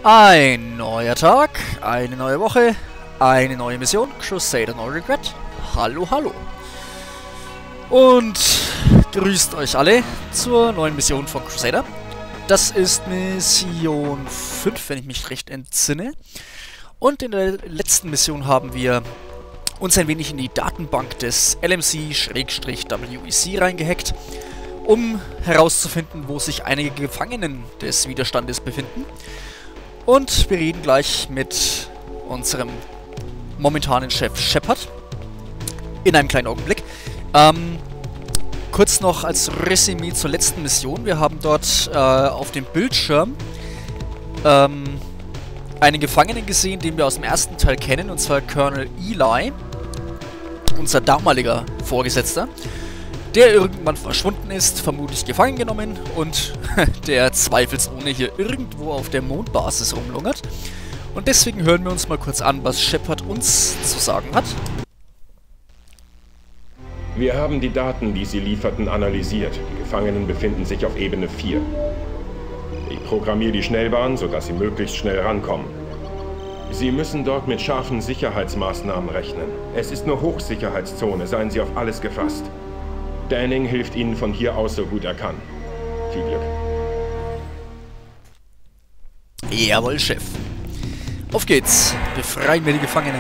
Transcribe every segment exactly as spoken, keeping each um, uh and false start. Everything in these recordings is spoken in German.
Ein neuer Tag, eine neue Woche, eine neue Mission, Crusader No Regret. Hallo, hallo. Und grüßt euch alle zur neuen Mission von Crusader. Das ist Mission fünf, wenn ich mich recht entsinne. Und in der letzten Mission haben wir uns ein wenig in die Datenbank des L M C/W E C reingehackt, um herauszufinden, wo sich einige Gefangenen des Widerstandes befinden. Und wir reden gleich mit unserem momentanen Chef Shepard in einem kleinen Augenblick. Ähm, kurz noch als Resümee zur letzten Mission. Wir haben dort äh, auf dem Bildschirm ähm, einen Gefangenen gesehen, den wir aus dem ersten Teil kennen, und zwar Colonel Eli, unser damaliger Vorgesetzter, der irgendwann verschwunden ist, vermutlich gefangen genommen und der zweifelsohne hier irgendwo auf der Mondbasis rumlungert. Und deswegen hören wir uns mal kurz an, was Shepard uns zu sagen hat. Wir haben die Daten, die Sie lieferten, analysiert. Die Gefangenen befinden sich auf Ebene vier. Ich programmiere die Schnellbahn, sodass Sie möglichst schnell rankommen. Sie müssen dort mit scharfen Sicherheitsmaßnahmen rechnen. Es ist nur Hochsicherheitszone, seien Sie auf alles gefasst. Danning hilft Ihnen von hier aus so gut er kann. Viel Glück. Jawohl, Chef. Auf geht's. Befreien wir die Gefangenen.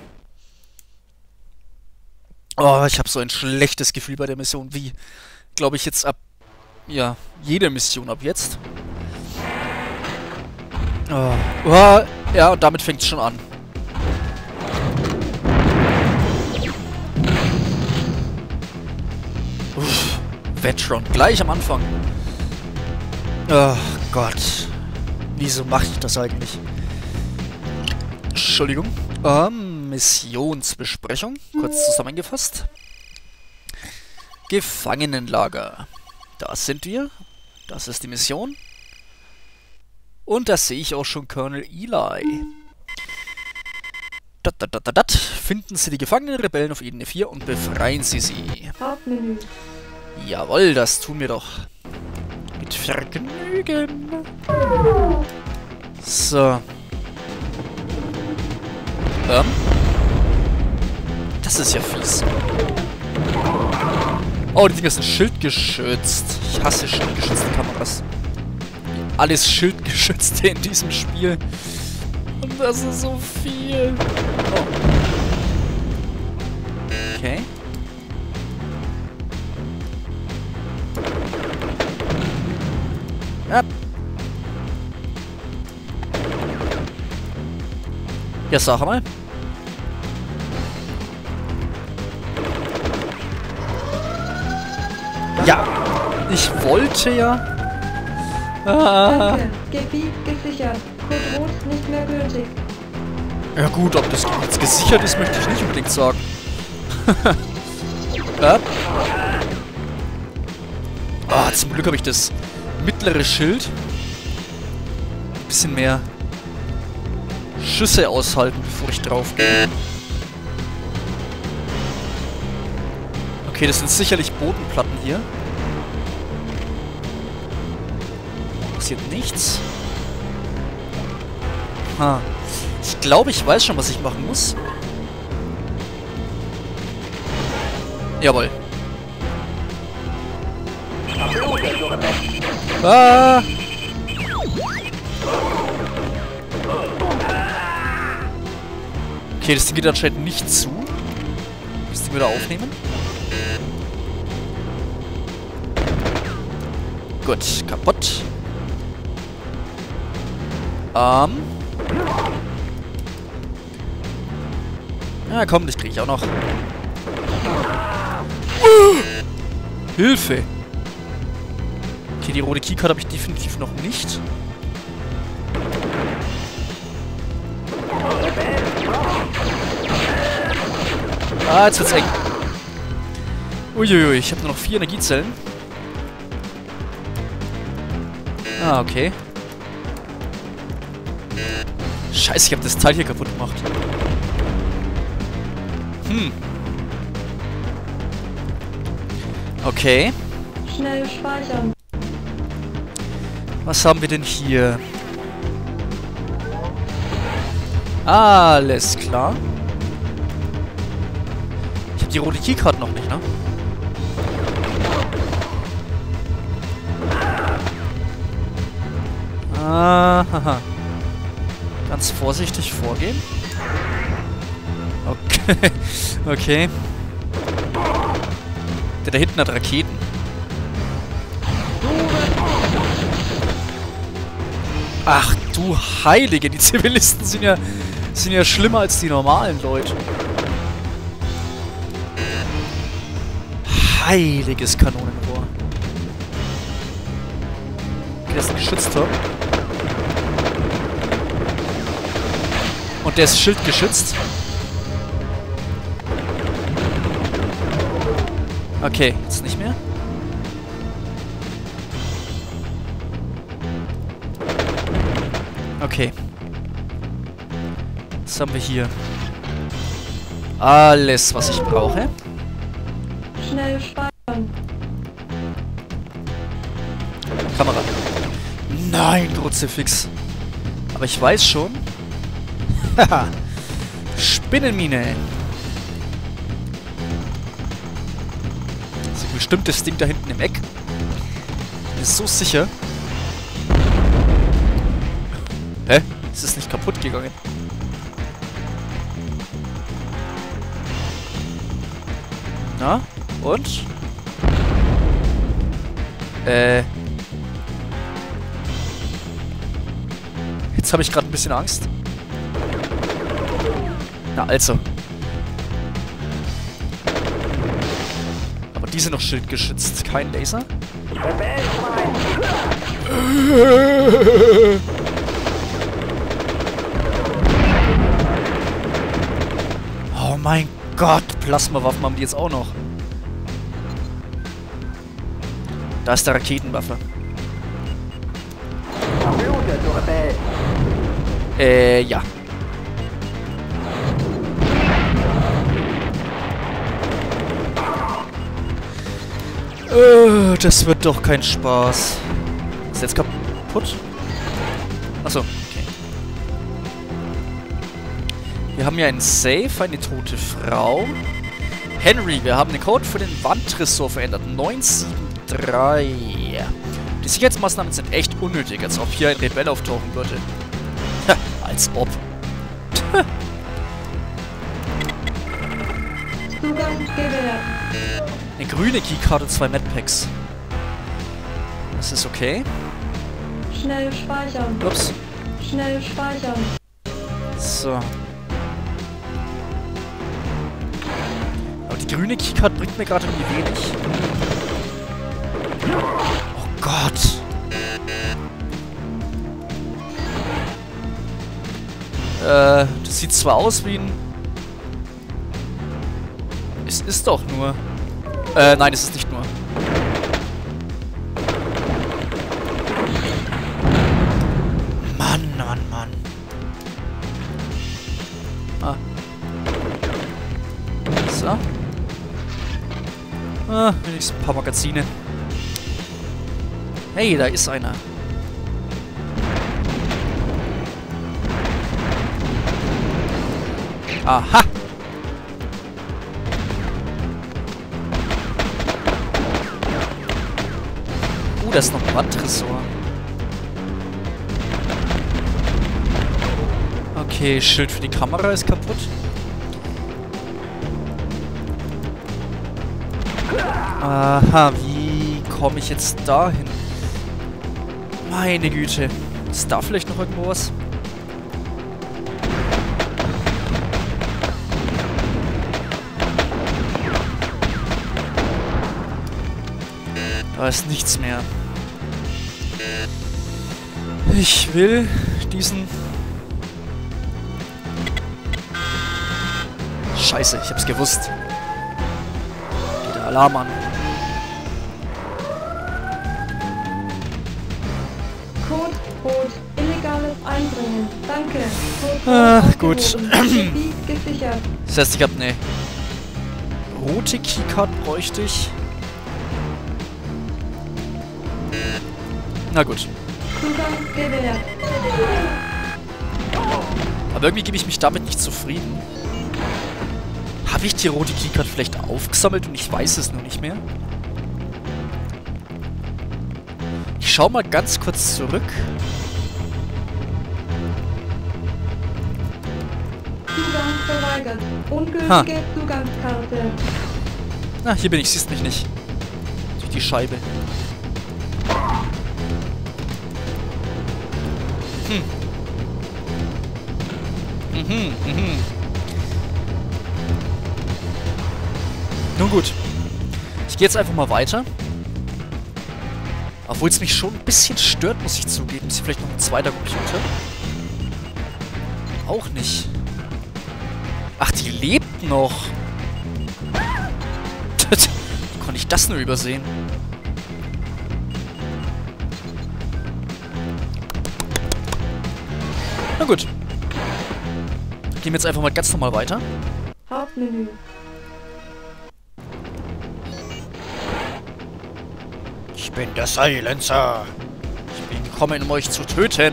Oh, ich habe so ein schlechtes Gefühl bei der Mission, wie, glaube ich, jetzt ab, ja, jede Mission ab jetzt. Oh, oh, ja, und damit fängt es schon an. Uff, Veteran, gleich am Anfang. Oh Gott. Wieso mache ich das eigentlich? Entschuldigung. Ähm, Missionsbesprechung. Kurz zusammengefasst. Gefangenenlager. Da sind wir. Das ist die Mission. Und da sehe ich auch schon Colonel Eli. Dat, dat, dat, dat, dat. Finden Sie die gefangenen Rebellen auf Ebene vier und befreien Sie sie. Hauptmenü. Jawohl, das tun wir doch. Mit Vergnügen. So. Ähm. Das ist ja fies. Oh, die Dinger sind schildgeschützt. Ich hasse schildgeschützte Kameras. Alles Schildgeschützte in diesem Spiel. Und das ist so viel. Oh. Okay. Ja. Ja, sag mal. Ja, ich wollte ja. Ah. Danke. Gebiet gesichert. Code Rot nicht mehr gültig. Ja gut, ob das jetzt gesichert ist, möchte ich nicht unbedingt sagen. Ja. Ah, zum Glück habe ich das mittlere Schild. Ein bisschen mehr Schüsse aushalten, bevor ich drauf gehe. Okay, das sind sicherlich Bodenplatten hier. Passiert nichts. Ha. Ich glaube, ich weiß schon, was ich machen muss. Jawohl. Ah! Okay, das Ding geht anscheinend nicht zu. Müssen wir wieder aufnehmen. Gut, kaputt. Ähm. Ja, komm, das kriege ich auch noch. Uh! Hilfe! Okay, die rote Keycard habe ich definitiv noch nicht. Ah, jetzt wird's eng. Uiuiui, ich habe nur noch vier Energiezellen. Ah, okay. Scheiße, ich habe das Teil hier kaputt gemacht. Hm. Okay. Schnell speichern. Was haben wir denn hier? Alles klar. Ich habe die rote Keycard noch nicht, ne? Aha. Ganz vorsichtig vorgehen. Okay. Okay. Der da hinten hat Raketen. Ach du Heilige, die Zivilisten sind ja, sind ja schlimmer als die normalen Leute. Heiliges Kanonenrohr. Okay, das ist ein Geschützturm. Und der ist schildgeschützt. Okay, jetzt nicht mehr. Okay. Was haben wir hier? Alles, was ich brauche. Schnell speichern. Kamera. Nein, Kruzifix. Aber ich weiß schon. Haha. Spinnenmine. Das ist bestimmt das Ding da hinten im Eck. Bin ich so sicher. Hä? Ist es nicht kaputt gegangen? Na? Und? Äh. Jetzt habe ich gerade ein bisschen Angst. Na also. Aber die sind noch schildgeschützt. Kein Laser? Oh mein Gott, Plasmawaffen haben die jetzt auch noch. Da ist der Raketenwaffe. Äh, ja. Äh, das wird doch kein Spaß. Ist jetzt kaputt? Achso, okay. Wir haben hier einen Safe, eine tote Frau. Henry, wir haben den Code für den Wandtresor verändert. neun sieben drei. Die Sicherheitsmaßnahmen sind echt unnötig, als ob hier ein Rebell auftauchen würde. Ha, als ob. Zugang gewährt. Eine grüne Keycard und zwei Medpacks. Das ist okay. Schnell speichern. Ups. Schnell speichern. So. Aber die grüne Keycard bringt mir gerade irgendwie wenig. Oh Gott. Äh, das sieht zwar aus wie ein... Es ist doch nur... Äh, nein, es ist nicht nur. Mann, Mann, Mann. Ah. So. Ah, wenigstens ein paar Magazine. Hey, da ist einer. Aha! Uh, da ist noch ein Wandtresor. Okay, Schild für die Kamera ist kaputt. Aha, wie komme ich jetzt dahin? Meine Güte. Ist da vielleicht noch irgendwo was? Da ist nichts mehr. Ich will diesen... Scheiße, ich hab's gewusst. Geht der Alarm an. Code Rot. Illegales Einbringen. Danke. Code Ah, Rot gut. aufgehoben. Gebiet gesichert. Das heißt, ich hab eine rote Keycard bräuchte ich. Na gut. Zugang gewährt. Aber irgendwie gebe ich mich damit nicht zufrieden. Habe ich die rote Keycard vielleicht aufgesammelt und ich weiß es nur nicht mehr? Ich schau mal ganz kurz zurück. Zugang verweigert. Ungültige Ha. Zugangskarte. Na, hier bin ich, siehst mich nicht. Durch die Scheibe. Hm. Mhm, mhm. Nun gut. Ich gehe jetzt einfach mal weiter. Obwohl es mich schon ein bisschen stört, muss ich zugeben. Ist hier vielleicht noch ein zweiter Computer? Auch nicht. Ach, die lebt noch. Wie konnte ich das nur übersehen? Na gut. Gehen wir jetzt einfach mal ganz normal weiter. Hauptmenü. Ich bin der Silencer. Ich bin gekommen, um euch zu töten.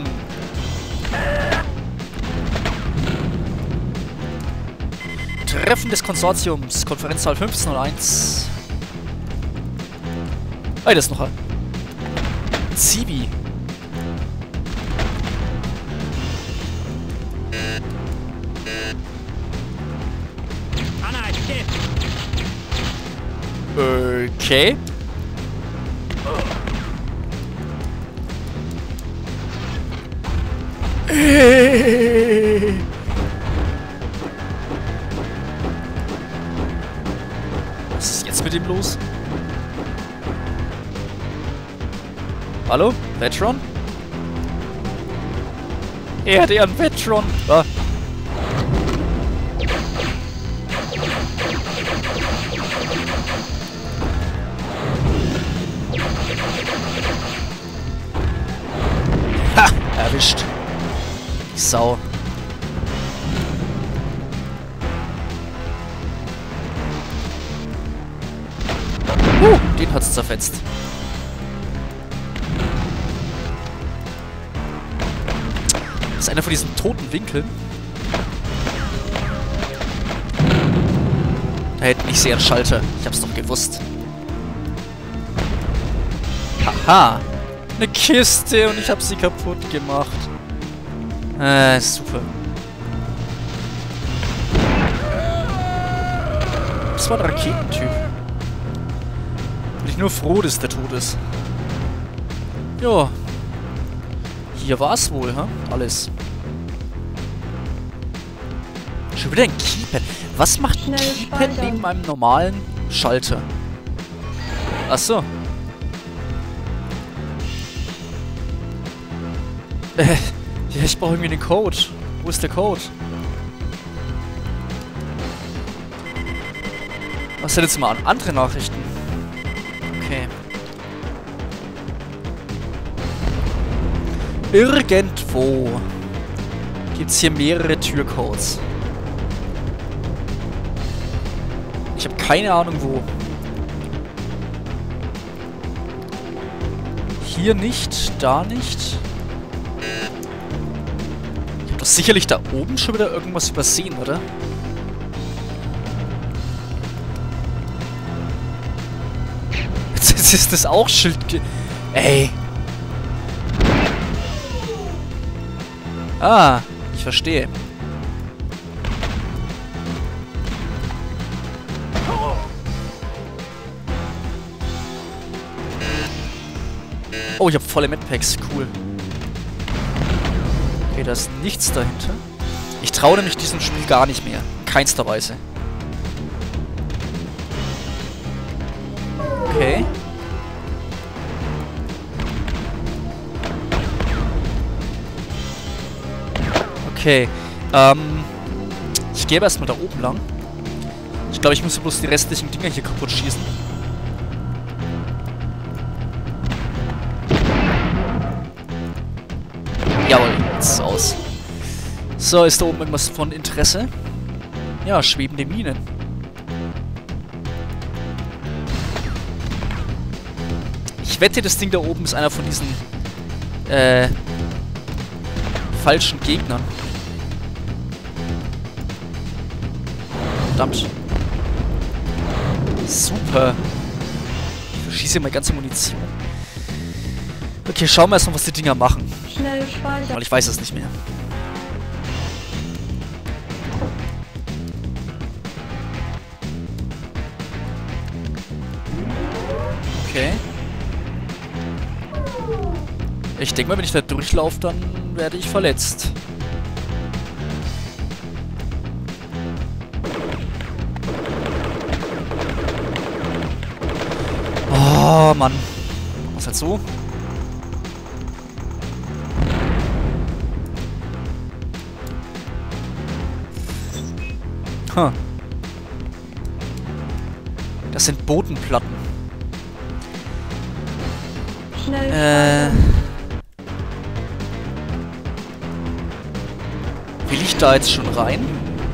Treffen des Konsortiums. Konferenzsaal fünfzehnhunderteins. Ah, das ist noch ein Zivi. Okay. Was ist jetzt mit ihm los? Hallo? Vetron? Er, der ein Vetron. Ah. Ha! Erwischt. Die Sau. Uh, den hat's zerfetzt. Das ist einer von diesen toten Winkeln. Da hätte ich sehr einen Schalter. Ich hab's doch gewusst. Haha. Eine Kiste und ich hab sie kaputt gemacht. Äh, super. Das war ein Raketentyp. Bin ich nur froh, dass der tot ist. Ja. Hier war's wohl, ha? Alles. Schon wieder ein Keypad. Was macht ein Schnell Keypad speichern. neben einem normalen Schalter? Achso. Äh, ja, ich brauche irgendwie den Code. Wo ist der Code? Was sind jetzt mal an andere Nachrichten? Okay. Irgendwo gibt's hier mehrere Türcodes. Ich habe keine Ahnung wo. Hier nicht, da nicht. Ich habe doch sicherlich da oben schon wieder irgendwas übersehen, oder? Jetzt ist das auch Schild... Ey. Ah, ich verstehe. Oh, ich habe volle Medpacks. Cool. Okay, da ist nichts dahinter. Ich traue nämlich diesem Spiel gar nicht mehr. Keinster Weise. Okay. Okay. Ähm. Ich gehe erstmal da oben lang. Ich glaube, ich muss bloß die restlichen Dinger hier kaputt schießen. Jawohl, jetzt ist es aus. So, ist da oben irgendwas von Interesse? Ja, schwebende Minen. Ich wette, das Ding da oben ist einer von diesen äh, falschen Gegnern. Verdammt. Super. Ich verschieße meine ganze Munition. Okay, schauen wir erstmal, was die Dinger machen. Schnell speichern. Weil ich weiß es nicht mehr. Okay. Ich denke mal, wenn ich da durchlaufe, dann werde ich verletzt. Oh, Mann. Was halt so? Huh. Das sind Bodenplatten. Schnell Äh. speichern. Will ich da jetzt schon rein?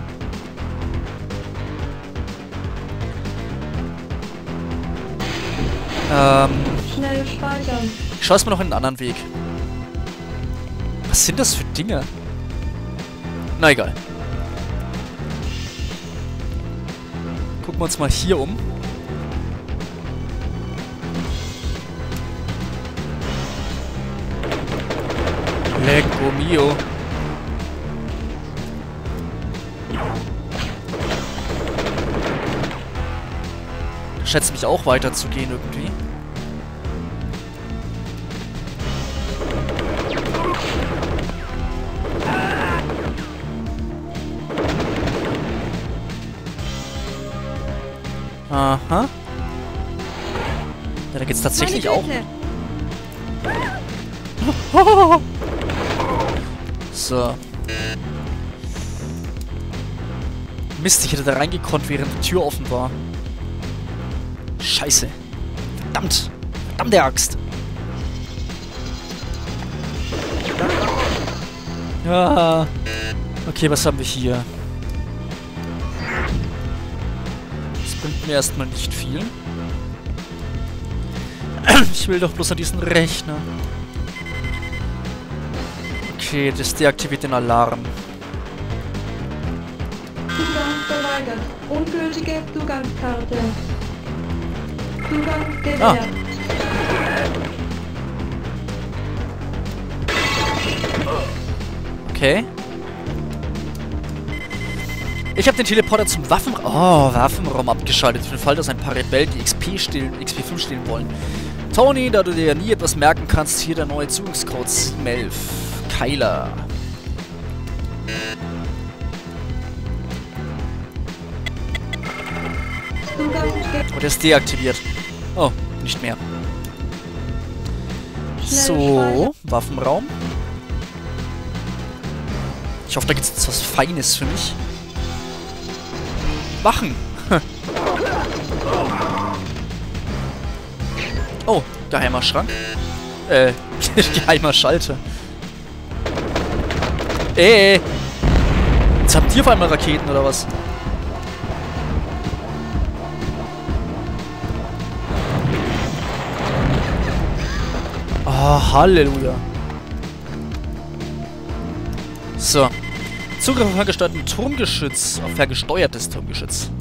Ähm. Schnell speichern. Ich schaue mal noch in einen anderen Weg. Was sind das für Dinge? Na egal. Gucken wir uns mal hier um. Lecco mio. Schätzt mich auch weiterzugehen irgendwie. Aha. Ja, da geht's tatsächlich auch. So. Mist, ich hätte da reingekonnt, während die Tür offen war. Scheiße. Verdammt. Verdammte Axt. Ja. Okay, was haben wir hier? Das bringt mir erstmal nicht viel. Ich will doch bloß an diesen Rechner. Okay, das deaktiviert den Alarm. Zugang verweigert. Ungültige Zugangskarte. Zugang gewährt. Ah. Okay. Ich habe den Teleporter zum Waffen... Oh, Waffenraum abgeschaltet. Für den Fall, dass ein paar Rebellen die X P stehlen, X P fünf stehlen wollen. Tony, da du dir ja nie etwas merken kannst, hier der neue Zugangscode sieben elf. Kyler. Zugang gewährt. Und er ist deaktiviert. Oh, nicht mehr. So, Waffenraum. Ich hoffe, da gibt es jetzt was Feines für mich. Wachen! Oh, geheimer Schrank. Äh, geheimer Schalter. Ey! Jetzt habt ihr auf einmal Raketen, oder was? Oh, Halleluja. So. Zugriff auf ferngesteuerten Turmgeschütz. Auf ferngesteuertes Turmgeschütz.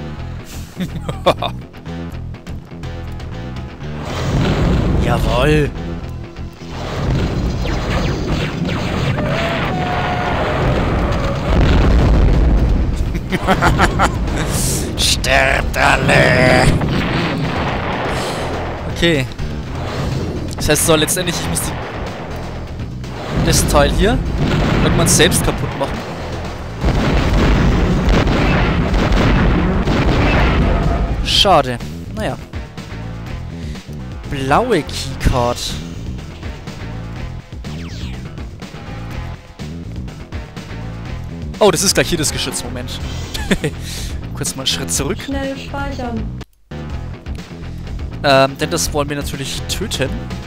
Jawoll. Sterbt alle. Okay. Das heißt so, letztendlich, ich muss die, das Teil hier irgendwann selbst kaputt machen. Schade. Naja. Blaue Keycard. Oh, das ist gleich hier das Geschütz. Moment. Kurz mal einen Schritt zurück. Schnell speichern. Ähm, denn das wollen wir natürlich töten.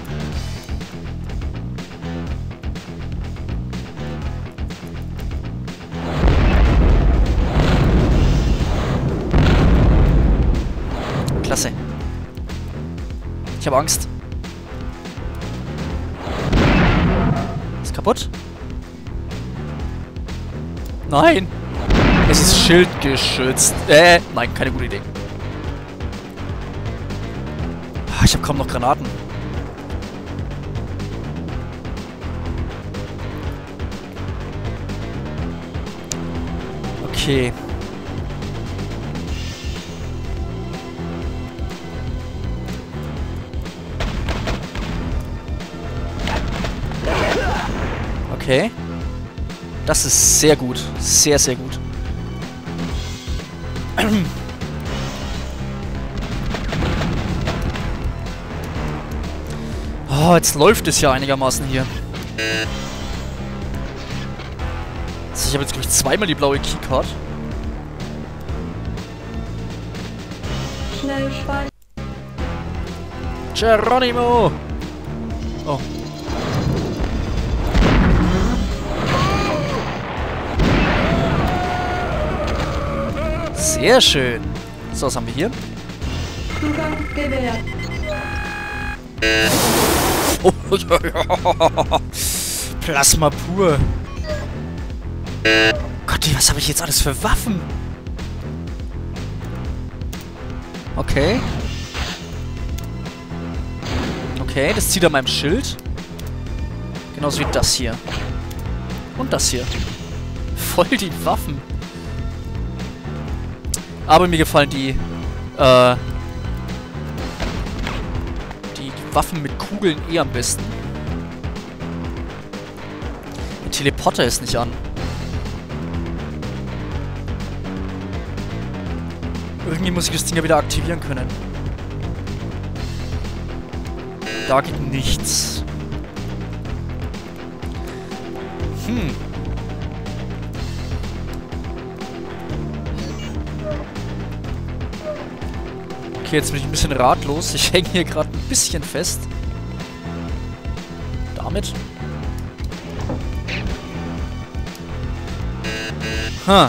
Klasse. Ich habe Angst. Ist kaputt? Nein! Es ist schildgeschützt. Äh, nein, keine gute Idee. Ich habe kaum noch Granaten. Okay. Okay. Das ist sehr gut. Sehr, sehr gut. Oh, jetzt läuft es ja einigermaßen hier. Also ich habe jetzt, glaube ich, zweimal die blaue Keycard. Schnell speichern. Geronimo! Oh. Sehr schön. So, was haben wir hier? Zugang gewährt. Oh, Plasma pur. Gott, was habe ich jetzt alles für Waffen? Okay. Okay, das zieht an meinem Schild. Genauso wie das hier. Und das hier. Voll die Waffen. Aber mir gefallen die, äh, die Waffen mit Kugeln eh am besten. Der Teleporter ist nicht an. Irgendwie muss ich das Ding ja wieder aktivieren können. Da geht nichts. Hm. Okay, jetzt bin ich ein bisschen ratlos. Ich hänge hier gerade ein bisschen fest. Damit. Ha.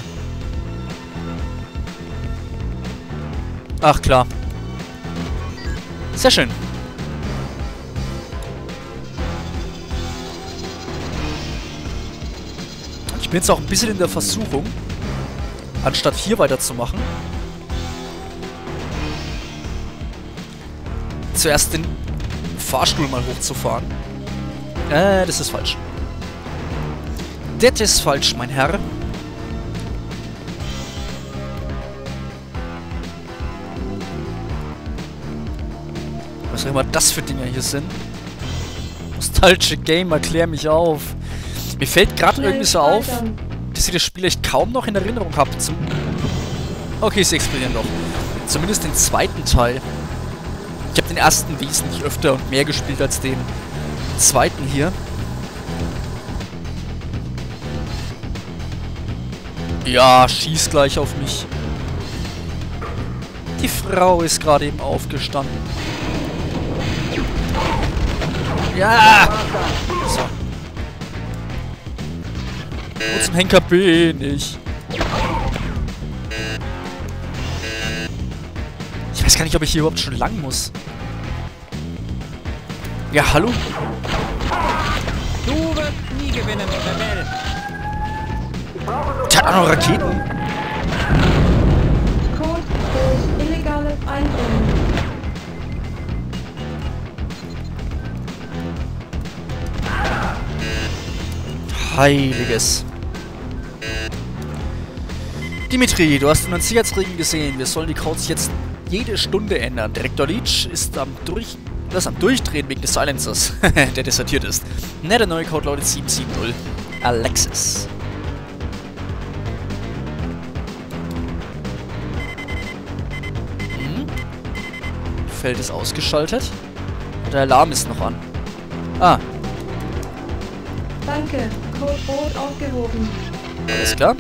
Ach, klar. Sehr schön. Ich bin jetzt auch ein bisschen in der Versuchung, anstatt hier weiterzumachen, zuerst den Fahrstuhl mal hochzufahren. Äh, das ist falsch. Das ist falsch, mein Herr. Was auch immer das für Dinger hier sind. Nostalgische Gamer, klär mich auf. Mir fällt gerade irgendwie so auf, dass ich das Spiel echt kaum noch in Erinnerung habe. Zum okay, sie explodieren doch. Zumindest den zweiten Teil. Ich habe den ersten wesentlich öfter und mehr gespielt als den zweiten hier. Ja, schieß gleich auf mich. Die Frau ist gerade eben aufgestanden. Ja! So. Wo zum Henker bin ich? Ich weiß gar nicht, ob ich hier überhaupt schon lang muss. Ja, hallo? Du wirst nie gewinnen in der Welt. Der hat auch noch Raketen. Code durch illegales Eindringen. Heiliges. Dimitri, du hast unseren Sicherheitsregen gesehen. Wir sollen die Codes jetzt jede Stunde ändern. Direktor Leach ist am, Durch das am Durchdrehen wegen des Silencers, der desertiert ist. Ne, der neue Code lautet sieben sieben null. Alexis. Hm? Feld ist ausgeschaltet. Der Alarm ist noch an. Ah. Danke. Code Rot aufgehoben. Alles klar.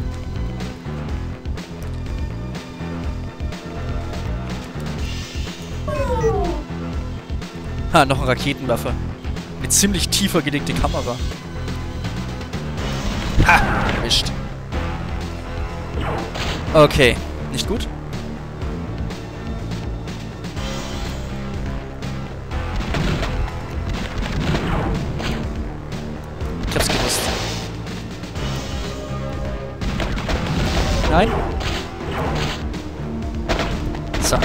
Ha, noch ein Raketenwerfer. Mit ziemlich tiefer gelegte Kamera. Ha, erwischt. Okay, nicht gut. Ich hab's gewusst. ein. So.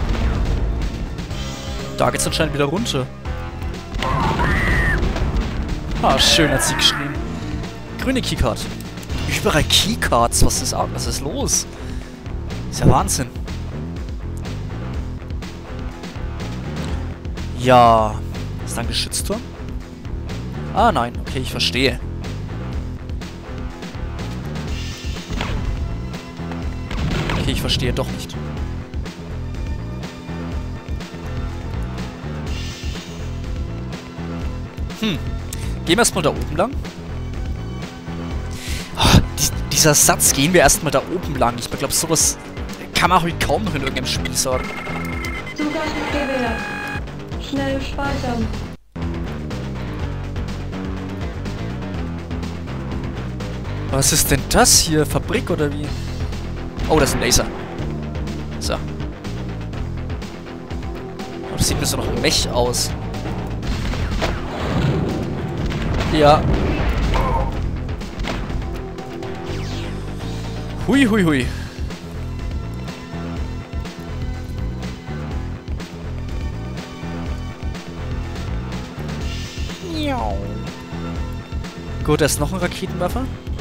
Da geht's anscheinend wieder runter. Ah, schön hat sie geschrieben. Grüne Keycard. Überall Keycards. Was ist, was ist los? Ist ja Wahnsinn. Ja. Ist da ein Geschützturm? Ah, nein. Okay, ich verstehe. Okay, ich verstehe doch nicht. Hm. Gehen wir erstmal da oben lang. Oh, die, dieser Satz, gehen wir erstmal da oben lang. Ich glaube, sowas kann man heute kaum noch in irgendeinem Spiel sagen. Zugang gewährt. Schnell speichern. Was ist denn das hier? Fabrik oder wie? Oh, das ist ein Laser. So. Oh, das sieht mir so noch ein Mech aus. Ja. Hui, hui, hui. Gut, da ist noch ein Raketenwerfer.